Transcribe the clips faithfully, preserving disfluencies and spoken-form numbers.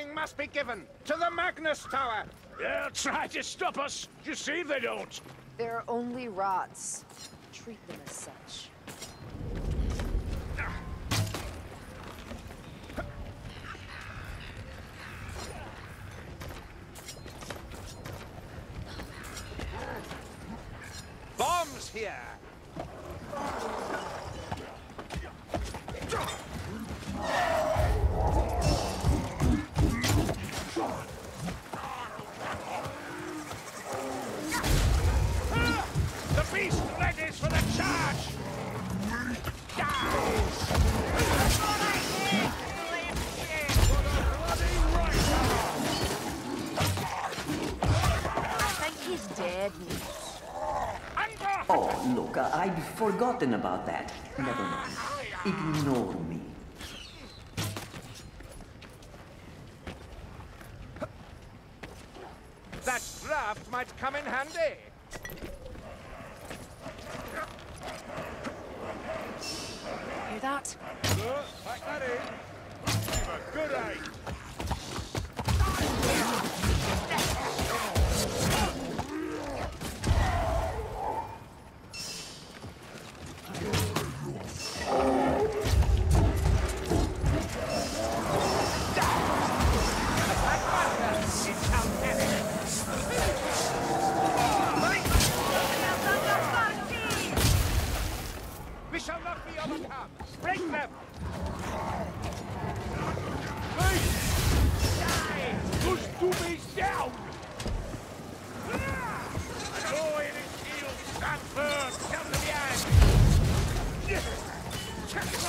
warning must be given to the Magnus Tower. They'll try to stop us. Just see if they don't. They're only rots. Treat them as such. Bombs here. The beast ready for the charge! I think he's dead. Oh, look, I- I'd forgotten about that. Never mind. Ignore me. That draft might come in handy. Hear that? Good, pack that in. Give a good aim. We shall not be overcome. Break them! Hey! Die! Push Doomies down! Go in and shield! Stand firm! Come to the end! Check them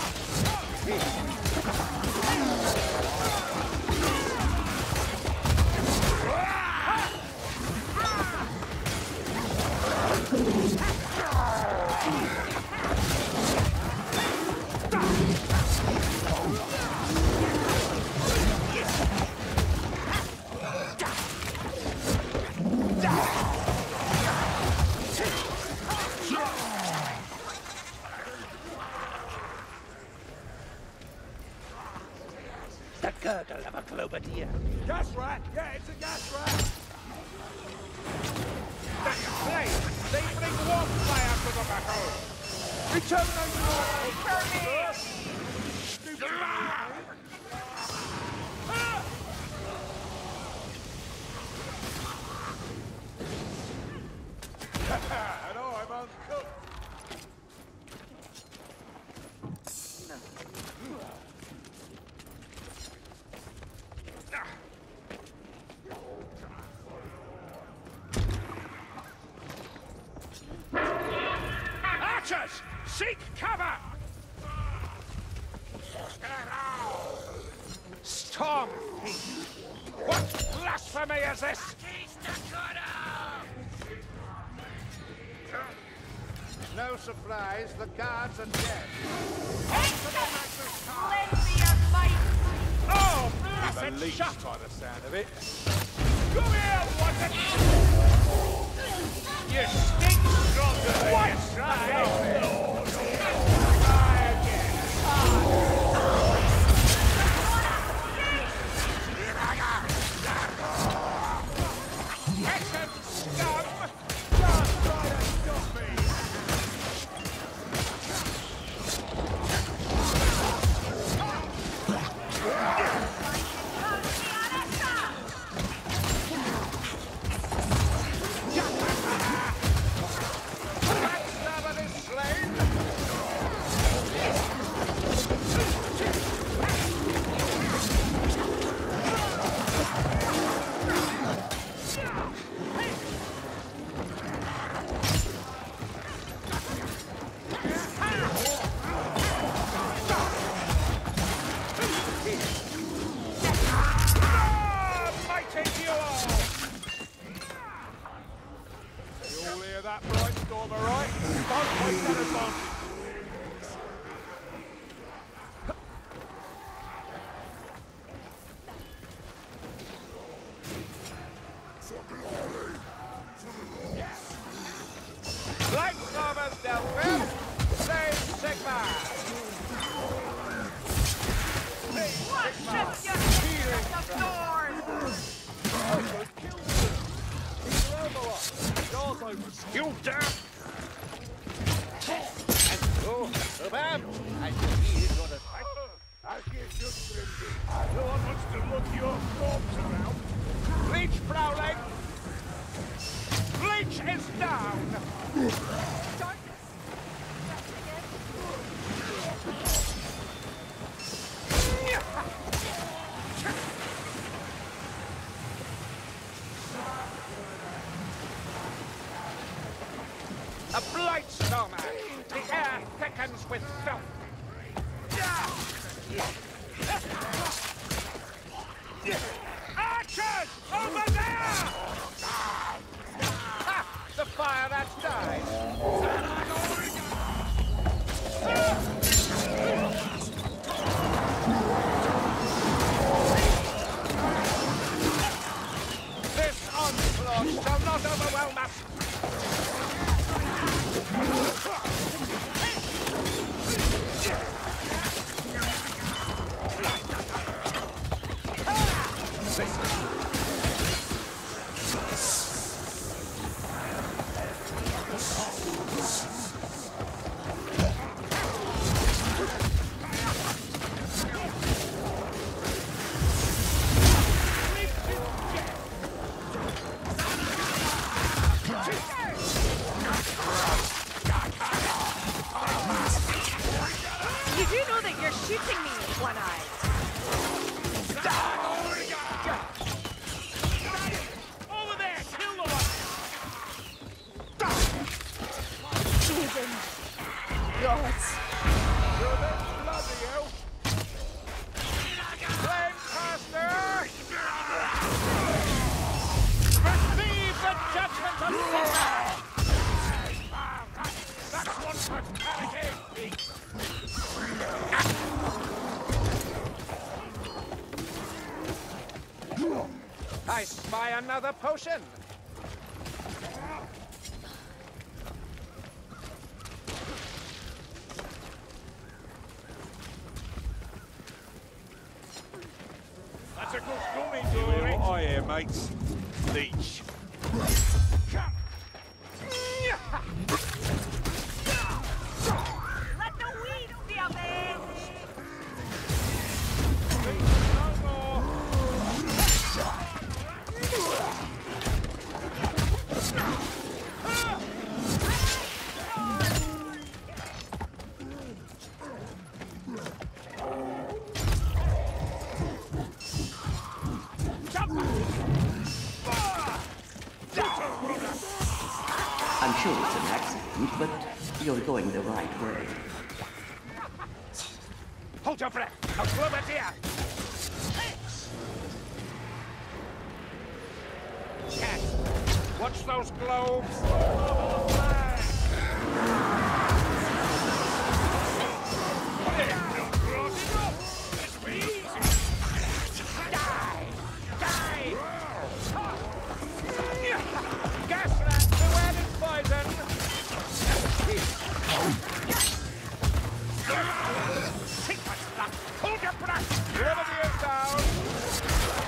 the gurgle of a cloverdeer. Gas rat! Yeah, it's a gas rat! That flame! They bring warp fire to the battle! Return I know, I'm uncooked! Archers! Seek cover! Storm Thief! What blasphemy is this? No surprise, the guards are dead. On to the Magnus Tower! Lend me your might! Oh, The blessed least shot! by the sound of it. Come here, what the... You stink stronger than What? you try. Try again. Hexen scum! Just try to stop me! Backstabber is slain! Ah, mighty to you all! You all hear that, bright storm, all right? Don't waste that advantage. Light stormers dealt with. Save Sigma. Save Sigma. Healing. You dare! And so, Bam! I think he is gonna fight. I guess you're splendid. No one wants to look your corpse around. Bleach prowling! Bleach is down! A blight stormer! The air thickens with filth! Archers! Over there! Ha! The fire has died! This onslaught shall not overwhelm us! You do know that you're shooting me, One-Eye. Over there! Kill the one! Heathen gods. You're the blood of you! Flame caster! Receive the judgment of Caesar! That's one for panicking! I spy another potion! That's a good gummy, Dory. What I hear, mates. Leech. Come! Let the weeds be a man. No more! I'm sure it's an accident, but you're going the right way. Hold your breath! I'll blow it here! Cat! Watch those globes! Die! Die! Gas rat, beware this poison! Take my stuff! Hold your breath! Liberty is down!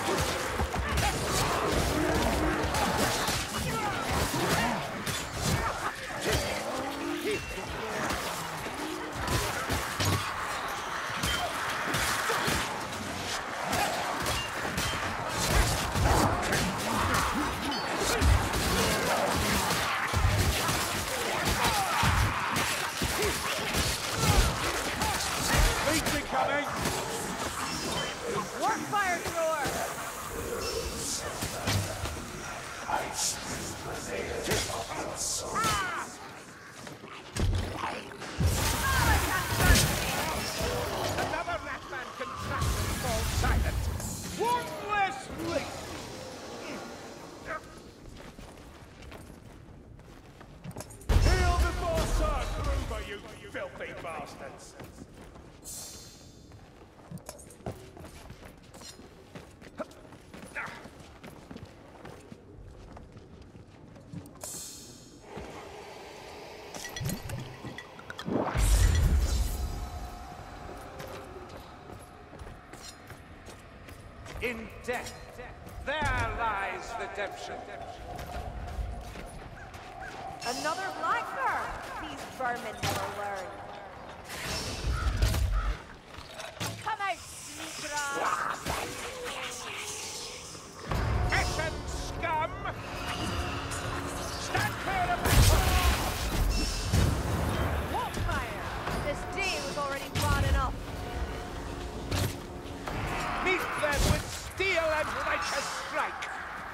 Leech incoming! Work fire thrower. Another ratman contracted and falls silent! One less leech! Heal before Sir Gruber, you filthy bastards! In death, there lies redemption. Another blackbird! These vermin never learn. Come out, sneaker! Essen scum! Stand clear of that! What fire? This day was already bad enough. Meet them with steel and righteous strike!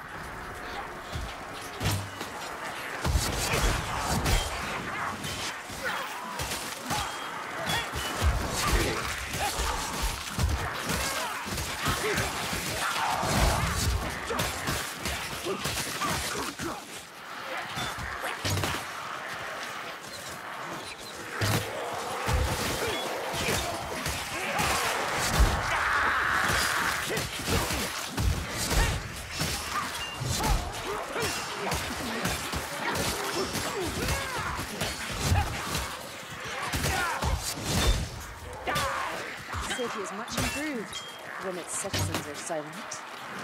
The city is much improved when its citizens are silent.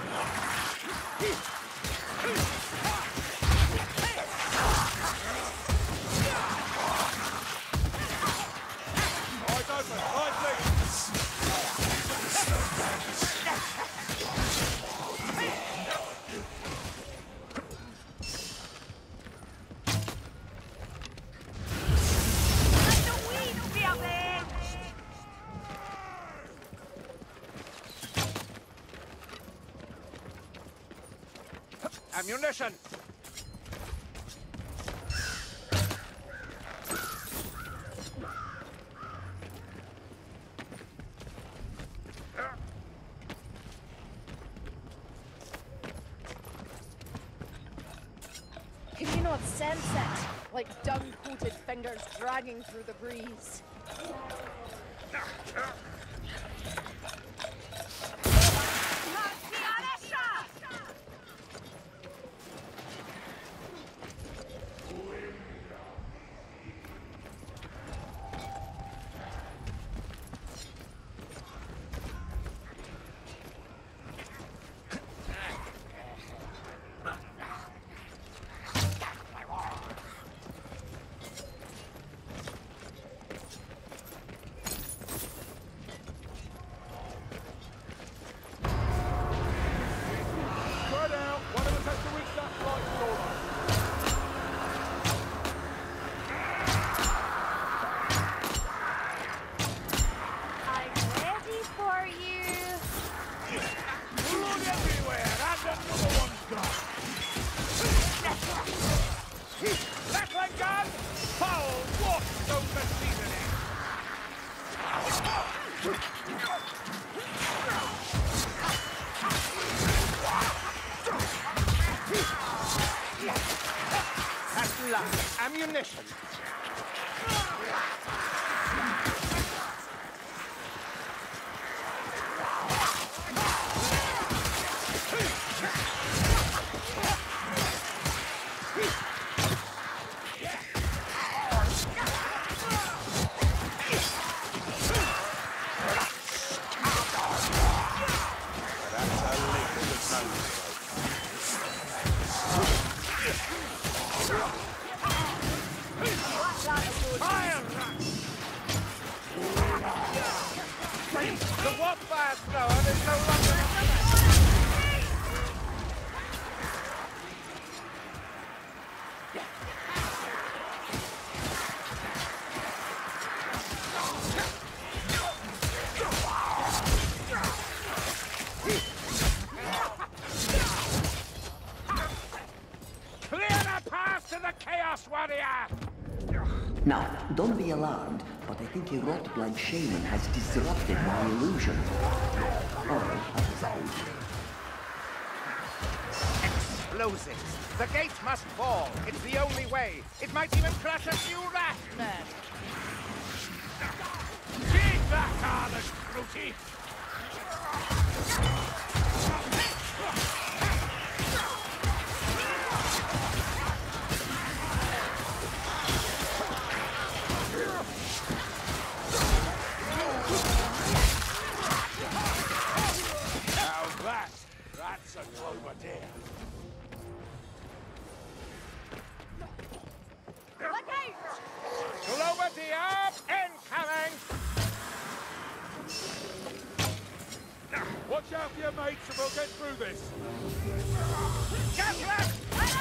Eyes open, eyes loose! Let the weeds be up there! Ammunition! Can you not sense it? Like dung-coated fingers dragging through the breeze. Spread out! One of us has to reach that flight floor. I'm ready for you. Blood everywhere, and another one's gone. Battling gun! Foul! What? Don't the seasoning! At last, ammunition! That's a lick of the nose. Fire! The what fire thrower is no longer in the Clear the path to the Chaos Warrior! Now, don't be alarmed, but I think a rot-blood shaman has disrupted my illusion. Oh, that was out. Explosives! The gate must fall! It's the only way! It might even crush a few rat men! Keep that harvest, Fruity! Now that, that's a Cloverdale. Globadiab incoming! Watch out for your mates and we'll get through this. Get left!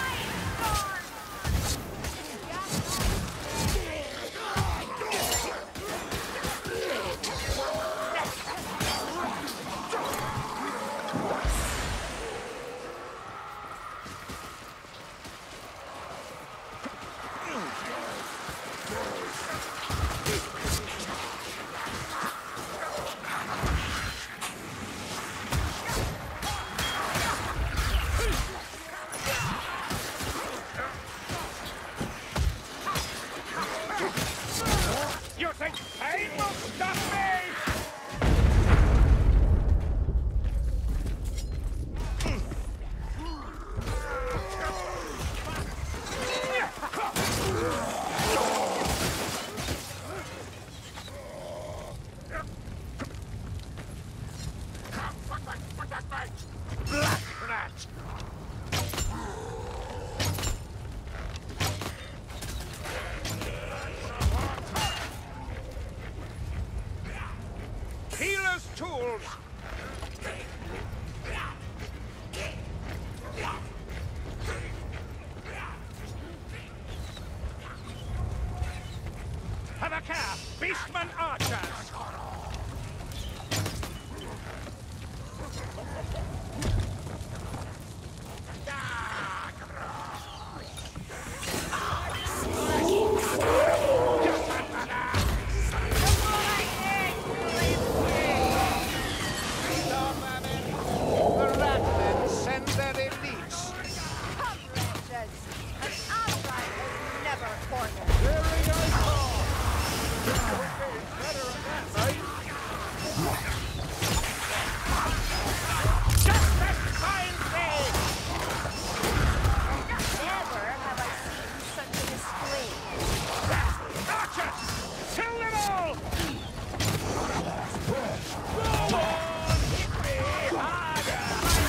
You think pain will stop me? Black rat! Healer's tools! Have a care! Beastman archers! The Ratmen send their elites. Come, wretches. An ally is never cornered. Clearing our call. We're getting better at that, mate. Justice finds me! Never have I seen such a display. Archers! Kill them all! Go on! Hit me harder!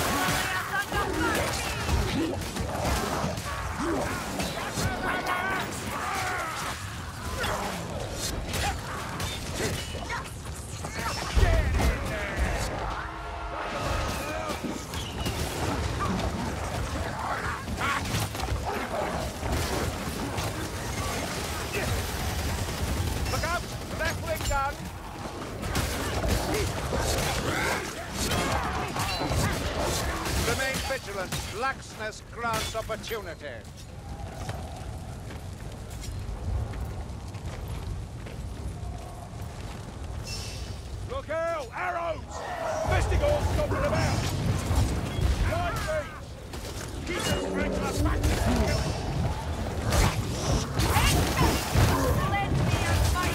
Get in there! Look out! Left wing gun! Remain vigilant. Laxness grants opportunity. Look out! Arrows! Vestigals stomping about! Wide feet! Keep the strength of back to the hill! Let me and fight.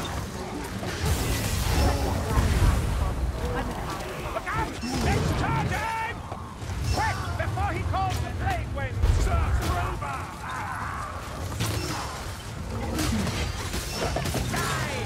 Look out! It's charging! Quick, before he calls the blade winds! Search over! Die!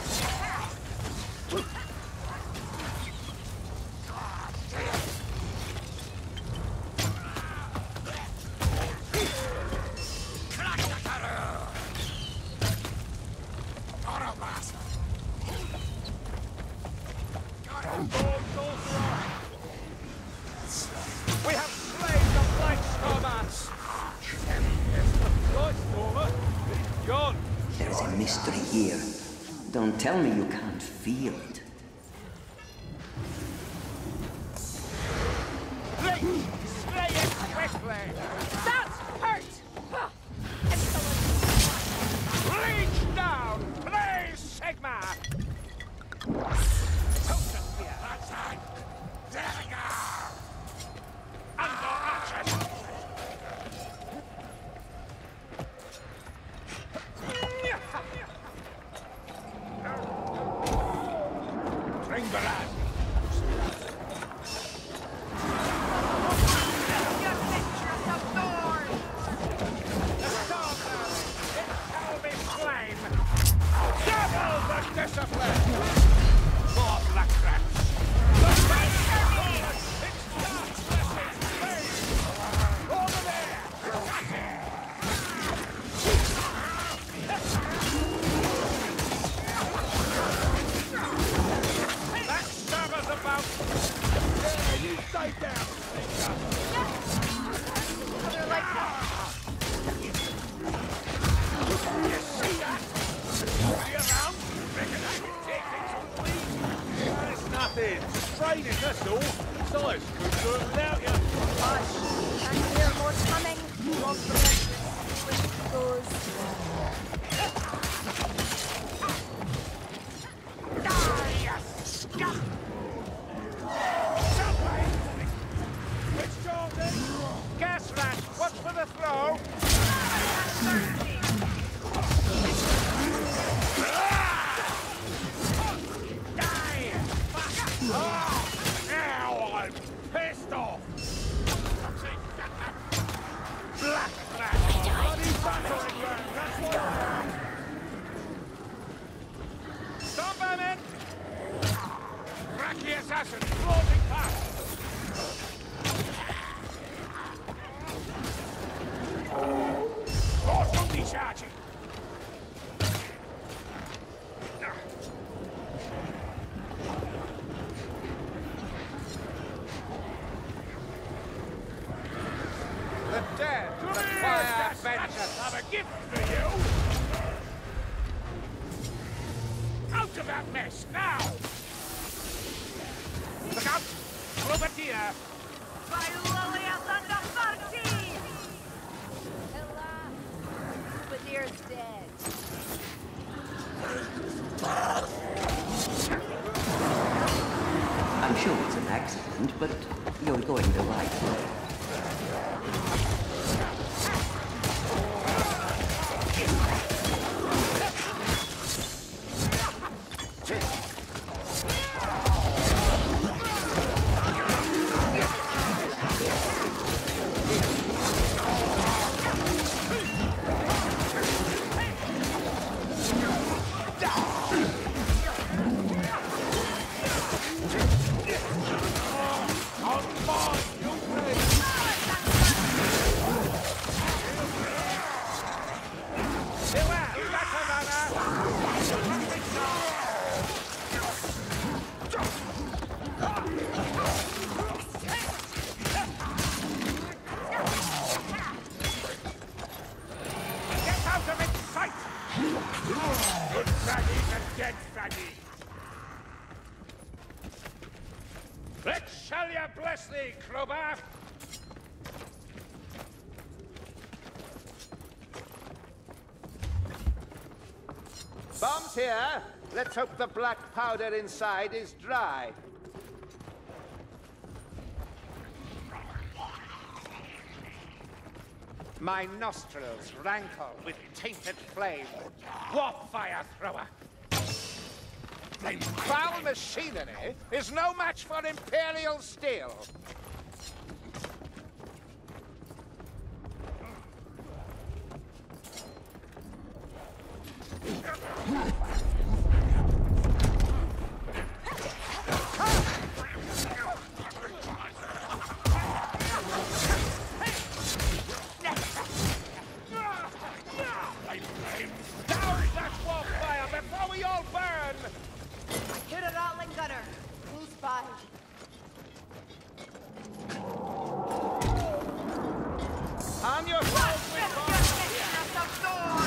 We have slain the Blightstormer! Blightstormer? He's gone! There's a mystery here. Don't tell me you can't feel it. Please, slay it swiftly! That hurt! Huh. Excellent. Reach down! Blaze Sigma! Totem spear! That's right! Dagger! Under archers! Ringbarad! Your picture of the Lay down, sneaker. Other like You see that? See around? Reckon I can take things from me? It's nothing. Training, that's all. Besides, couldn't do it without you. Hush. Can't hear more coming. Won't prevent this. Goes. Die, you scum! Which Jordan? Gas rat, what's for the throw? Die! Oh, now I'm pissed off! Black rat! Bloody battering ram, that's what I am. Stop a minute! Cracky assassin, floating past! Force on the charging! The dead Come here, require assassin! vengeance. I've a gift for you! Out of that mess, now! Look out! Robertia! Ella. But dear's dead. I'm sure it's an accident, but you're going the right way. Get out of its sight! Good faggy's a dead faggy! Let Shalia bless thee, Crowbar! Bombs here. Let's hope the black powder inside is dry. My nostrils rankle with tainted flame. Warp fire thrower! Foul machinery is no match for Imperial steel. Down that warp fire before we all burn! Hit a rattling gunner. Who's by? Arm yourselves with bombs.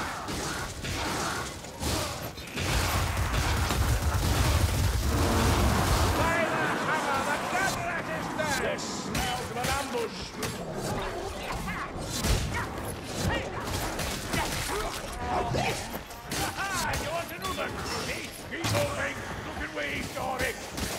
By the hammer, the gun rat is dead! This smells of an ambush! Aha! You want another, Crudy? Keep moving! Look at where he's going!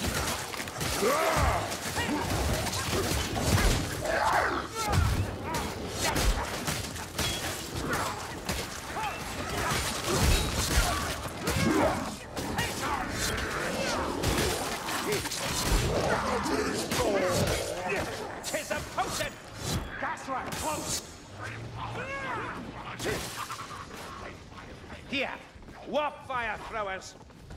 Tis a potion! Gas rat, close! Here, warp fire throwers!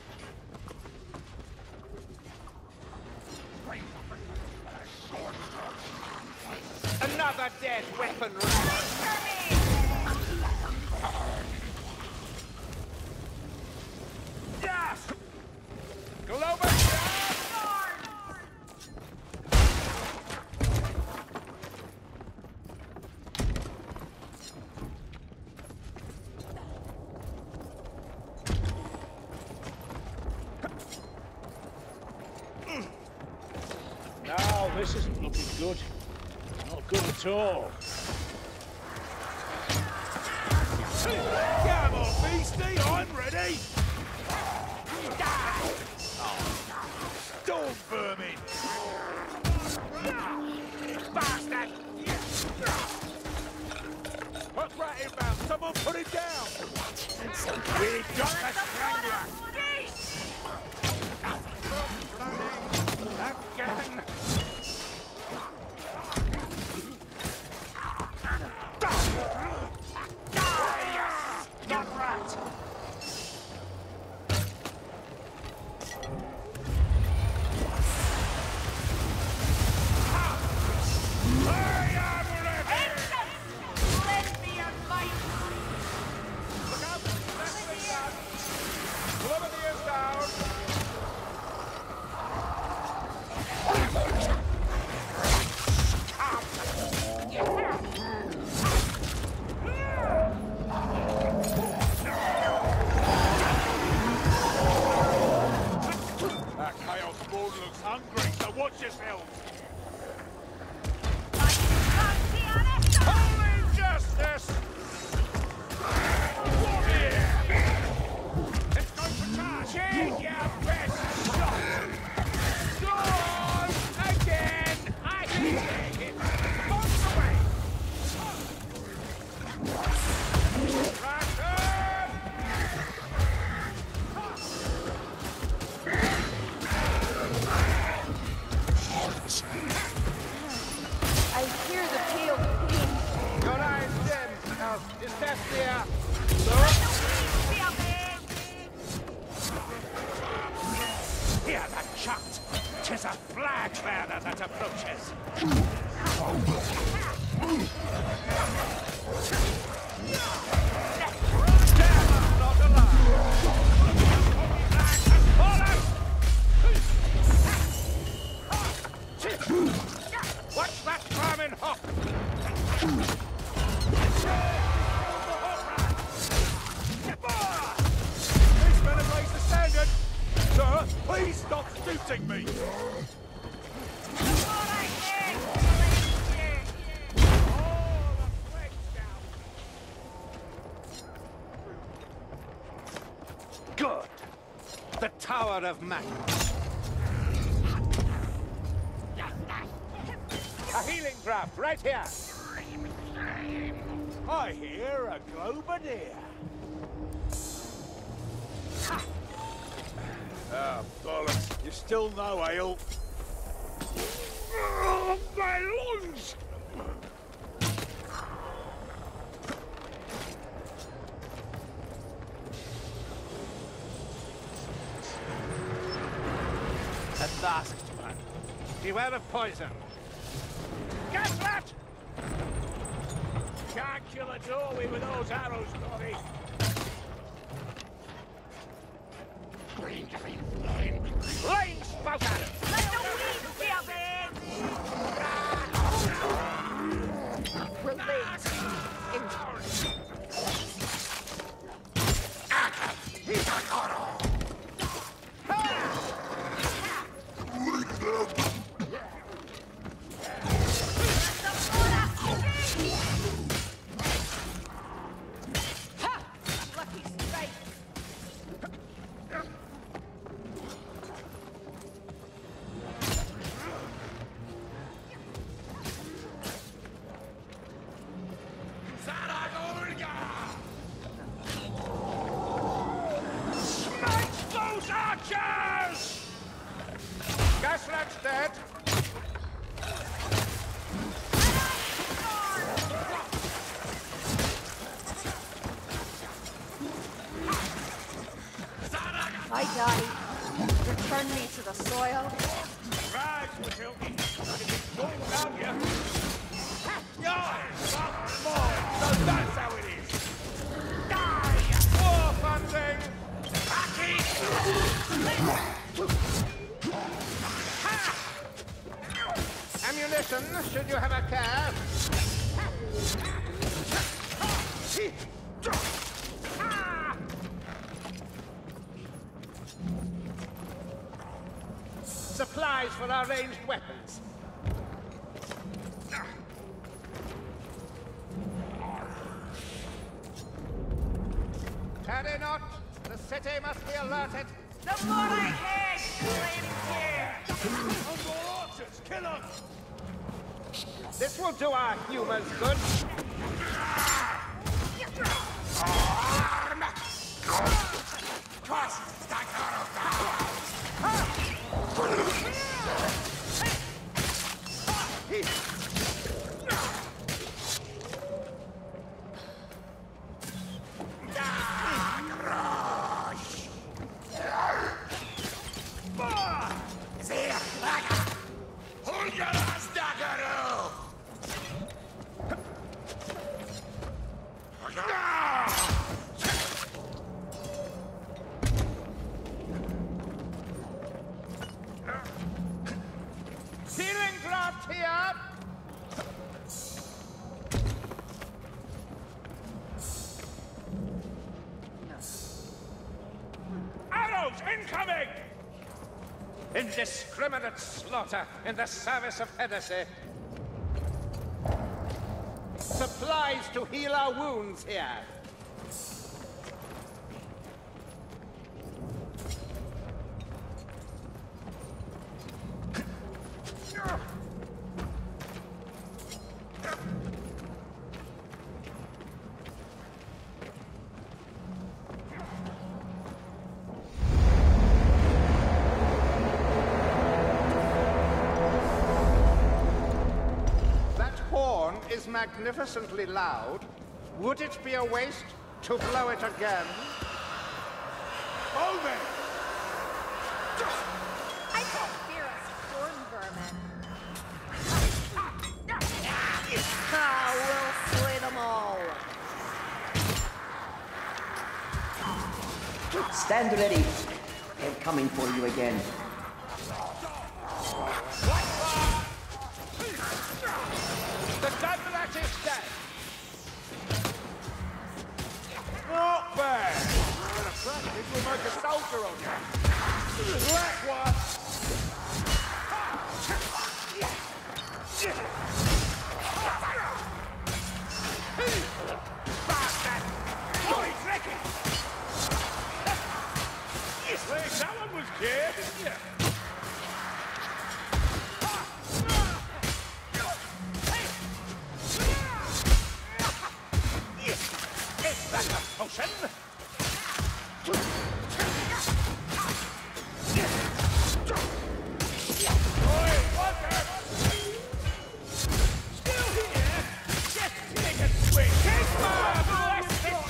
Another dead weapon rat! Yes! Glover! Well, this isn't looking good. Not good at all. Come on, beastie, I'm ready! Storm vermin! Bastard! What's right inbound? Someone put him down! We've got the strangler! Again! Not right! Watch yourself! Holy justice! Here! Let's go for charge! Take your best shot! Go on! Again! I can take it! Box away! Russian! I hear the pale pain. Your eyes dim. Now, is that there? Hear that shot! 'Tis a flag bearer that approaches! Damn, not alive! Watch that vermin hop! These men have raised the standard! Sir, please stop shooting me! Good. The Tower of Magnus. A healing draft right here. I hear a Globadier. Ah, bollocks. You still no ale? Oh, my lungs! At last one. Beware of poison. Gaslat! Can't kill a doorway with those arrows, Dory. Lane spout at him! Relate. Lucky strike. Smash those archers! Gaslat's dead. If I die, return me to the soil. Rise, Matilda. It's going down here. Yeah, not more. So that's how it is. Die! War funding. Ammunition, should you have a care. Supplies for our ranged weapons. not. The city must be alerted. The more I hate, flame here! On more archers! Kill them! This will do our humors good. Healing draft here! Arrows incoming! Indiscriminate slaughter in the service of Hennessy. Supplies to heal our wounds here. Is magnificently loud. Would it be a waste to blow it again? Over! I don't fear a storm vermin. Ah, we'll slay them all. Stand ready. They're coming for you again. The Dunlap is dead. Not bad! With a practice, we'll make a soldier of you. Black one! Bastard! Oh, he's wrecking! Yes, that one was good, didn't you? Potion! Oi, Walker! Still here? Just take a swing! Take fire! Blast it!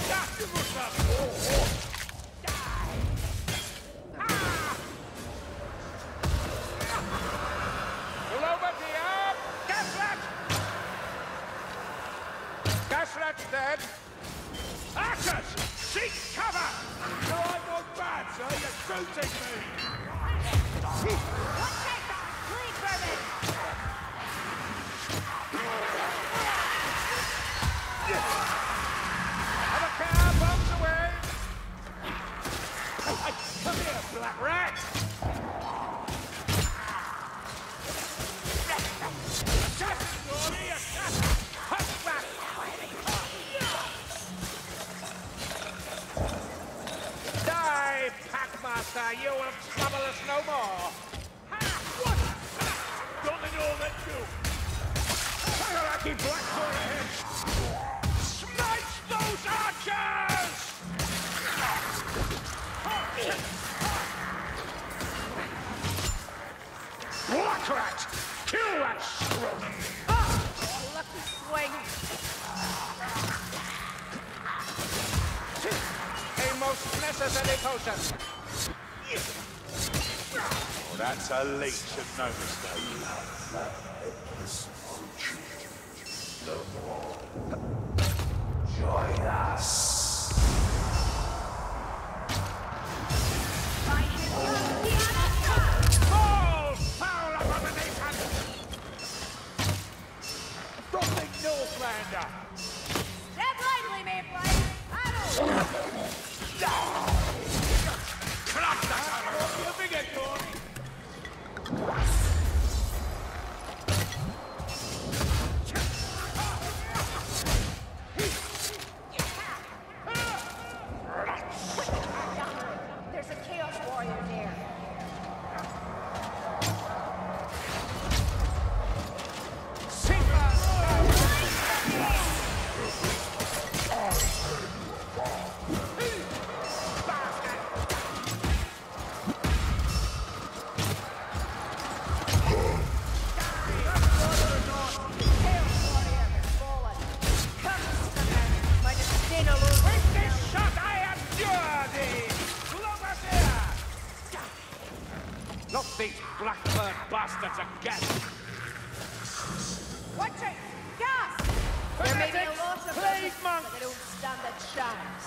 Pull over, dear! Gasrat! Gasrat's dead! Archers! Seek cover! No, I'm not bad, sir. You're shooting me! One take! Bleed vermin! Have a care! Bombs away! Come here, black rat! Shut! Stormy! Hush back! Die, Packmaster! You will trouble us no more! What? Don't they know that too? Tagaraki Blackthorn ahead! Smash those archers! Black rat! Kill that scrotum! Oh, lucky swing! A most necessary potion! Oh, that's a leech and no mistake. Join us. Fall, foul abomination! Frothing Northlander! Step lightly, Mayfly! Club that the big head, Tony! But they don't stand a chance.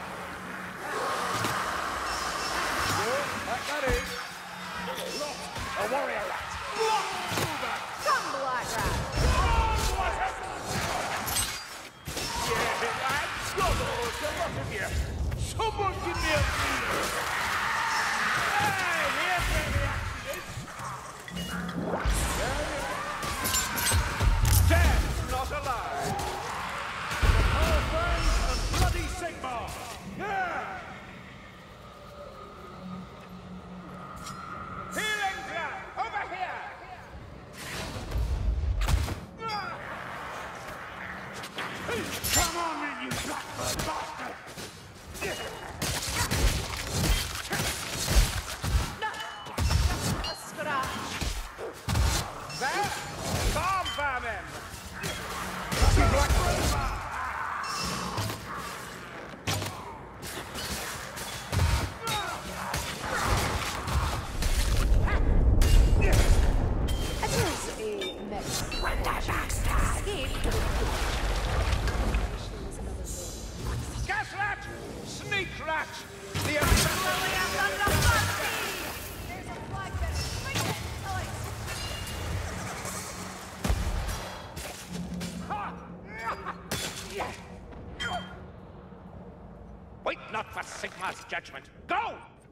Good, back that is. Look, a warrior rat. Come, Black Rat. Yeah, lads. God, oh, it's a lot of you. Someone give me a feeler. Hey, here's where the action is. Dead, not alive. Power Burns and Bloody Sigmar. Yeah! Healing trap, over here. Come on then, you blackbird bastard! No, just a scratch. There! Bomb vermin! It is a mix. Escape. Gas rat! Sneak rat! The There's a flag there. Bring it, Alex. Wait not for Sigmar's judgment. Go!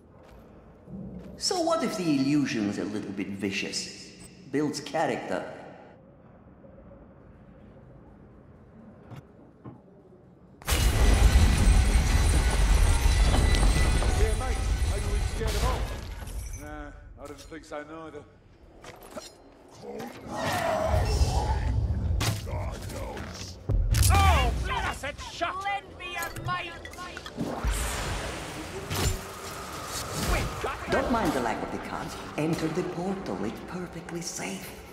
So what if the illusion's a little bit vicious? Builds character. Yeah, mate, are you really scared of all? Nah, I didn't think so neither. Oh, blessed shot. Lend me your might. We've got Don't mind the lack of the cards. Enter the portal, it's perfectly safe.